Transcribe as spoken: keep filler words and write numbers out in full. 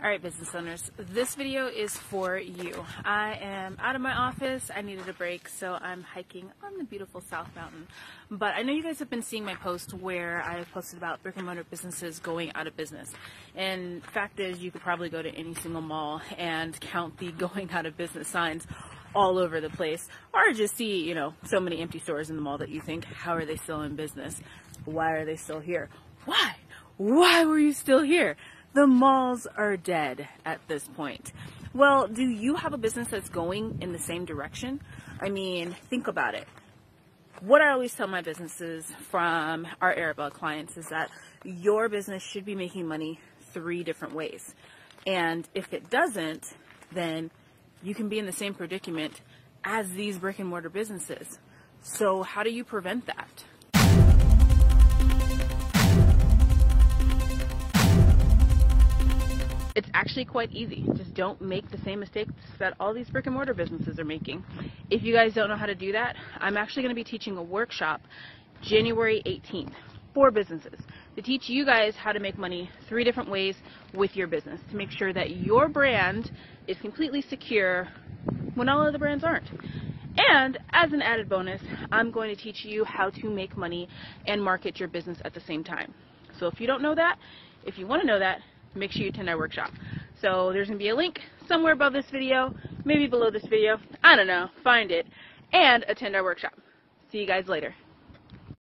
Alright, business owners, this video is for you. I am out of my office. I needed a break, so I'm hiking on the beautiful South Mountain. But I know you guys have been seeing my post where I've posted about brick and mortar businesses going out of business. And fact is, you could probably go to any single mall and count the going out of business signs all over the place, or just see, you know, so many empty stores in the mall that you think, how are they still in business? Why are they still here? Why? Why were you still here? The malls are dead at this point. Well, do you have a business that's going in the same direction? I mean, think about it. What I always tell my businesses from our Arabelle clients is that your business should be making money three different ways. And if it doesn't, then you can be in the same predicament as these brick and mortar businesses. So how do you prevent that? It's actually quite easy. Just don't make the same mistakes that all these brick and mortar businesses are making. If you guys don't know how to do that, I'm actually going to be teaching a workshop January eighteenth for businesses to teach you guys how to make money three different ways with your business to make sure that your brand is completely secure when all other brands aren't. And as an added bonus, I'm going to teach you how to make money and market your business at the same time. So if you don't know that, if you want to know that, make sure you attend our workshop. So there's going to be a link somewhere above this video, maybe below this video, I don't know, find it, and attend our workshop. See you guys later.